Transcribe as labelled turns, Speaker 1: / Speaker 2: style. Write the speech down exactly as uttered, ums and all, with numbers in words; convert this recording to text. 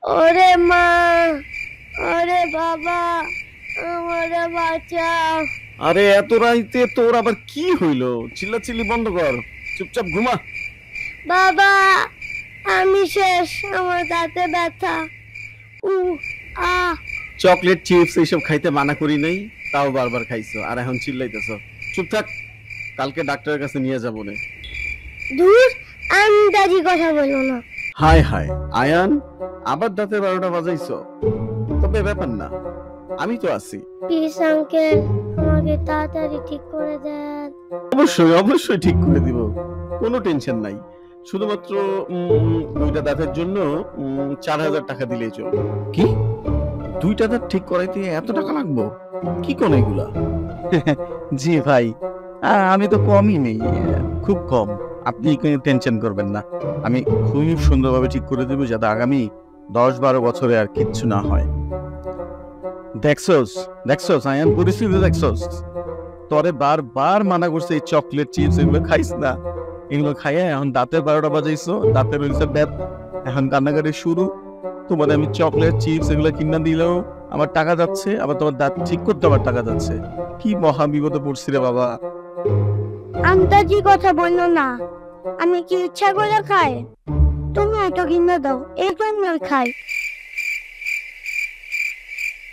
Speaker 1: ওরে মা, ওরে বাবা, আমারে বাঁচাও।
Speaker 2: আরে এত রাইতে তোর আবার কি হইলো? চিল্লাচিল্লি বন্ধ কর, চুপচাপ ঘুমা।
Speaker 1: বাবা, আমি শেষ, আমার দাঁতে ব্যথা। উ আ
Speaker 2: চকলেট চিপস এইসব খাইতে মানা করি নাই, তাও বারবার খাইছো আর এখন চিল্লাইতেছো। চুপ থাক, কালকে ডাক্তারের কাছে নিয়ে যাবো না।
Speaker 1: দূর, আমি দাদি কথা বলবো না।
Speaker 2: হায় হায় আয়ান, আবার দাঁতে বারোটা বাজাইছো। তবে ব্যাপার না, আমি তো আছি।
Speaker 1: প্লিজ আঙ্কেল, আমাকে তাড়াতাড়ি ঠিক করে দেন।
Speaker 2: অবশ্যই অবশ্যই ঠিক করে দিব, কোনো টেনশন নাই। শুধুমাত্র উম, দুইটা দাঁতের জন্য উম, চার হাজার টাকা দিলেই চলবে। কি, দুইটা দাঁত ঠিক করাইতে এত টাকা লাগবো? কি কোন এগুলা?
Speaker 3: জি ভাই, আ- আমি তো কমই নেই, খুব কম। আপনি কোনো টেনশন করবেন না, আমি খুব সুন্দরভাবে ঠিক করে দেবো যাতে আগামী দশ বারো বছরে আর কিচ্ছু না হয়। দেখছোস দেখছোস আয়ান, পরিস্থিতি দেখছোস? তরে বারবার মানা করছে এই চকলেট চিপস এগুলো খাইস না, এগুলো খাইয়া এখন দাঁতের বারোটা বাজাইছো, দাঁতের হইছে ব্যাপ, এখন কান্নাকাটি শুরু। তোমার আমি চকলেট চিপস এগুলো কিনা দিলেও আমার টাকা যাচ্ছে, আবার তোমার দাঁত ঠিক করতে আমার টাকা যাচ্ছে। কি মহা বিপদে পড়ছি রে বাবা।
Speaker 1: আন্দাজি কথা বললো না, আমি কি ইচ্ছা করে খাই? তুমি এটা কিনে দাও, এই জন্য খাই।